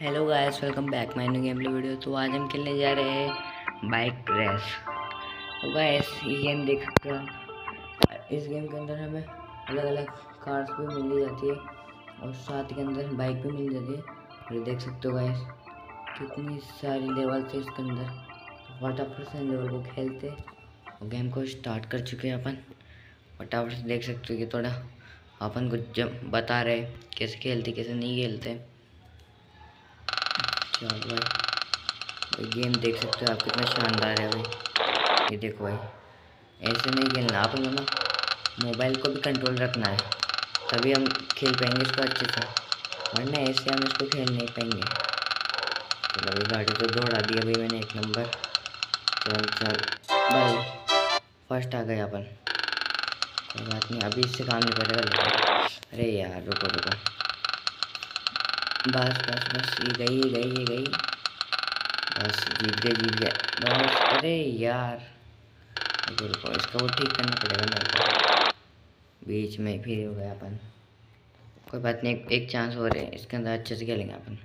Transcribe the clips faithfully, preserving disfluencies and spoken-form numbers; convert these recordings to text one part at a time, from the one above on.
Hello guys, welcome back my new game play video. तो आज हम खेलने जा रहे हैं बाइक रेस। तो गाइस ये गेम देख सकते हो आप। इस गेम के अंदर हमें अलग अलग कार्स भी मिल जाती है और साथ के अंदर बाइक भी मिल जाती है। और देख सकते हो गाइस कितनी सारी लेवल थे इसके अंदर। तो फटाफट से लेवल को खेलते और गेम को स्टार्ट कर चुके हैं अपन। फटाफट से देख सकते हो कि थोड़ा अपन को जब बता रहे कैसे खेलते कैसे नहीं खेलते। चलो भाई, भाई गेम देख सकते हो आप कितना शानदार है भाई। ये देखो भाई, ऐसे नहीं खेलना अपन को ना, मोबाइल को भी कंट्रोल रखना है, तभी हम खेल पाएंगे इसको अच्छे से, वरना ऐसे हम इसको खेल नहीं पाएंगे। चलो भाई, गाड़ी तो दौड़ा दिया भाई मैंने एक नंबर। चल चल भाई, फर्स्ट आ गए अपन। कोई बात नहीं, अभी इससे काम नहीं पड़ेगा लेकिन। अरे यार रुको रुको, बस बस बस, ये गई ये गई ये गई, बस जीत गए जीत गए बस। अरे यार रुको रुको, इसका वो ठीक करना पड़ेगा मेरे को। बीच में फिर हो गया अपन। कोई बात नहीं, एक, एक चांस और है, इसके अंदर अच्छे से खेलेंगे अपन।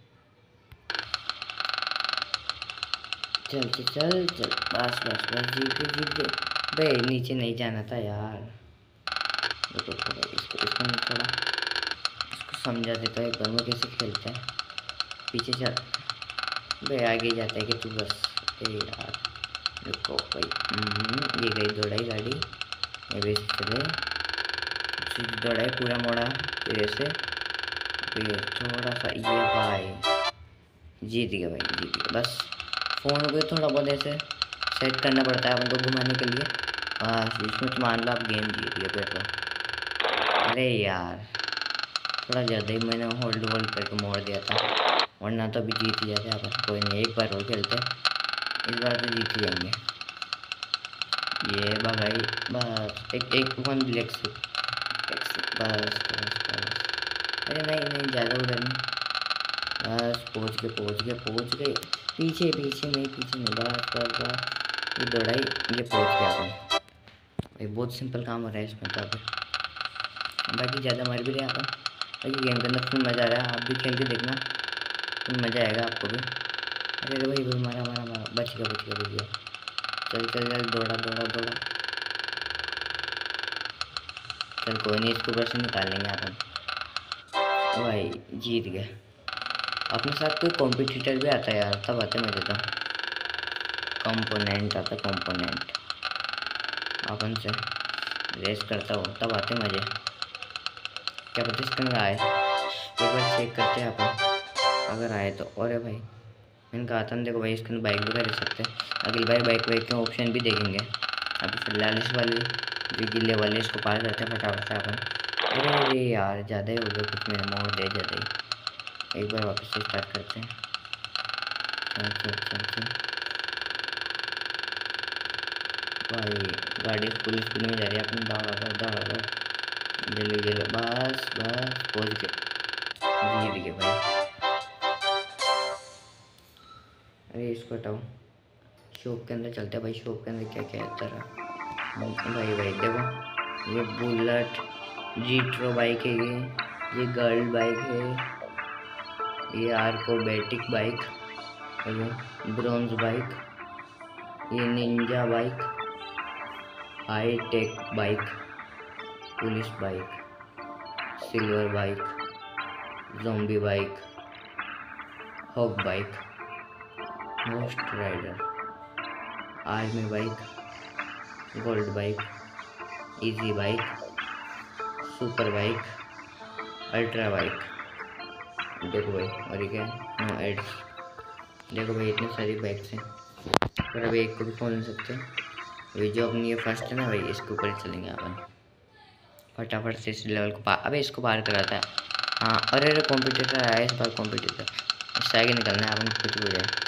चल चल चल चल, बस बस बस, जीत गए जीत गए भाई। नीचे नहीं जाना था यार। रुको रुको भाई, इसको इसको मैं थोड़ा इसको समझा देता हूँ एक बार मैं कैसे खेलता है। पीछे चल भाई, आगे जाता है कि तू बस। ए यार रुको भाई, हम्म, ये गई दौड़ाई गाड़ी, ये भी चले सीधी दौड़ाई पूरा मोड़ा, फिर ऐसे फिर थोड़ा सा ये भाई, जीत गया भाई जीत गया। बस फ़ोन को थोड़ा बहुत ऐसे सेट करना पड़ता है अपन को घुमाने के लिए, बस इसमें तो मान लो आप गेम जीत गए फिर तो। अरे यार थोड़ा ज़्यादा ही मैंने होल्ड होल्ड करके मोड़ दिया था, वरना तो अभी जीत ही जाते अपन। कोई नहीं, एक बार और खेलते, इस बार तो जीत ही जाएंगे। ये भगाई बस, एक एक वन ब्लैक से बस बस बस। अरे नहीं नहीं, ज़्यादा उधर नहीं, बस पहुँच गए पहुँच गए पहुँच गए। पीछे पीछे नहीं पीछे नहीं, बस बस बस, ये दौड़ाई, ये पहुँच गया अपन भाई। बहुत सिंपल काम हो रहा है इसमें तो अभी। बाकी ज़्यादा मर भी रहे अपन, बाकी गेम के अंदर फुल मज़ा आ रहा है। आप भी खेल के देखना, फुल मज़ा आएगा आपको भी। अरे भाई भाई, मारा मारा मारा, बच गया बच गया बच गया। चल चल चल, दौड़ा दौड़ा दौड़ा, चल कोई नहीं, इसको ऊपर से निकाल लेंगे अपन। भाई जीत गए। अपने साथ कोई कॉम्पिटिटर भी आता है यार, तब आते मजे। तो कंपोनेंट आता, कंपोनेंट अपन से रेस करता हो तब आते मजे। क्या पता इसके अंदर आए, एक बार चेक करते हैं अपन, अगर आए तो। और भाई मैंने कहा था ना, देखो भाई इसके अंदर बाइक भी खरीद सकते हैं। अगली बार बाइक वाइक के ऑप्शन भी देखेंगे। अभी फिलहाल इस वाली जो गिले वाले, इसको पार करते हैं फटाफट से अपन। अरे अरे यार, ज़्यादा ही हो गया कुछ, मैंने मोड़ दिया ज़्यादा ही। एक बार वापस से स्टार्ट करते हैं। चल चल चल चल भाई, गाड़ी फुल स्पीड में जा रही है अपनी, दौड़ा दौड़ दौड़ा दौड़, जल्दी जल्दी, बस बस पहुँच गए, जीत गए भाई। अरे इसको हटाओ, शॉप के अंदर चलते हैं भाई। शॉप के अंदर क्या क्या है तेरा भाई। भाई देखो, ये बुलेट जीट्रो बाइक है, ये ये गर्ल बाइक है, ये आर्कोबेटिक बाइक, ये ब्रॉन्ज बाइक, ये ninja bike, high tech bike, police bike, silver bike, zombie bike, hawk bike, most rider, army bike, gold bike, easy bike, super bike, ultra bike. देखो भाई, और ये क्या है, नो एड्स। देखो भाई इतनी सारी बाइक्स हैं, पर अभी एक को भी खोल नहीं सकते। अभी जो अपनी ये फर्स्ट है ना भाई, इसके ऊपर चलेंगे अपन। फटाफट से इस लेवल को पार, अबे इसको पार कराता है। हाँ, अरे अरे कॉम्पिटिटर आया इस बार, कॉम्पिटिटर इससे आगे निकलना है अपन, कुछ हो जाए।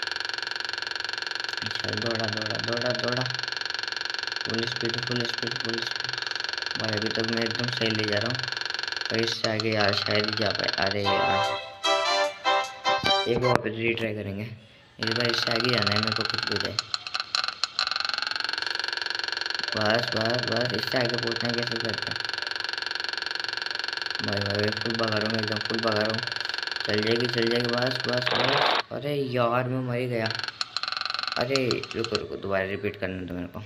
चल दौड़ा दौड़ा दौड़ा दौड़ा, full speed full speed full speed भाई। अभी तक मैं एकदम सही ले जा रहा हूँ, पर इससे आगे यार शायद ही जा पाए। अरे यार, एक बार वापस रीट्राई करेंगे, इस बार इससे आगे जाना है मेरे को, कुछ भी हो जाए। बस बस बस, इससे आगे पहुँचना है, कैसे करते हैं भाई। भाई फुल भगा रहा हूँ, एकदम फुल भगा रहा हूँ। चल जाएगी चल जाएगी, बस बस बस। अरे यार मैं मर ही गया। अरे रुको रुको, दोबारा रिपीट करने दो मेरे को।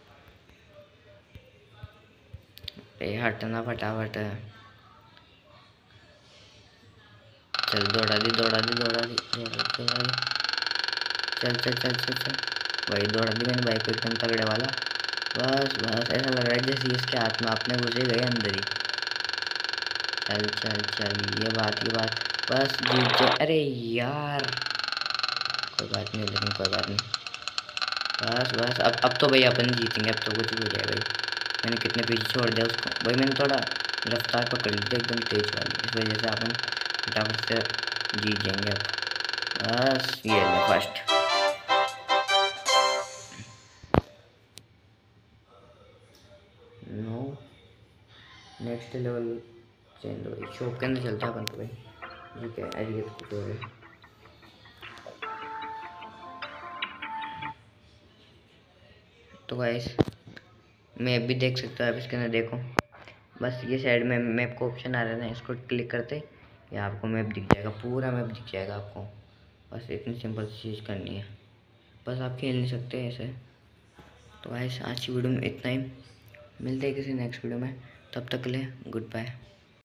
अरे हटना फटाफट। चल दौड़ा दी दौड़ा दी दौड़ा दी दौड़ा दी दौड़ा दी। चल चल चल चल चल भाई, दौड़ा दी मैंने बाइक को एकदम तगड़े वाला। बस बस, ऐसा लग रहा है जैसे इसके हाथ में अपने घुसे गए अंदर ही। चल चल चल, ये बात ये बात, बस जीत जाए। अरे यार कोई बात नहीं, लेकिन कोई बात नहीं। बस बस, अब अब तो भाई अपन जीतेंगे, अब तो कुछ भी हो जाए भाई। मैंने कितने पीछे छोड़ दिया उसको भाई, मैंने थोड़ा रफ्तार पकड़ ली थी एकदम तेज वाली, इस वजह से अपन फटाफट से जीत जाएंगे अब। बस ये ले first. No, next level change हो, शॉप के अंदर चलते हैं अपन तो भाई। ठीक है, अरे ये तो कुछ और है। तो गाइस मैप भी देख सकते हो आप इसके अंदर, देखो बस ये साइड में मैप का ऑप्शन आ रहा है ना, इसको क्लिक करते ये आपको मैप दिख जाएगा, पूरा मैप दिख जाएगा आपको। बस इतनी सिंपल चीज़ करनी है, बस आप खेल नहीं सकते ऐसे। तो गाइस आज की वीडियो में इतना ही, मिलते हैं किसी नेक्स्ट वीडियो में, तब तक के लिए गुड बाय।